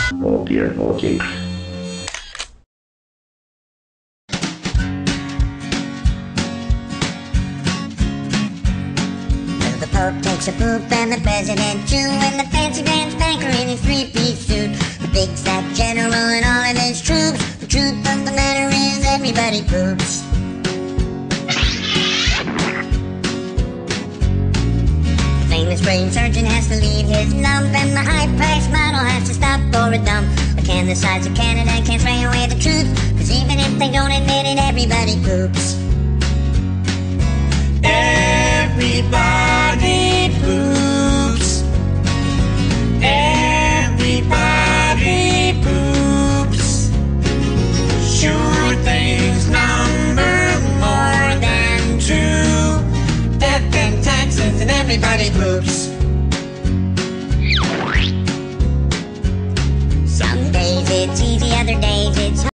Oh dear, okay. The Pope takes a poop and the President too, and the fancy pants banker in his three-piece suit, the big fat general and all of his troops. The truth of the matter is everybody poops. The famous brain surgeon has to leave his lump, and the high-priced model has to stop for a dump. But can the size of Canada can't spray away the truth, cause even if they don't admit it, everybody poops. Everybody poops. Everybody poops. Sure things number more than two. Death and taxes and everybody poops. Some days it's easy, other days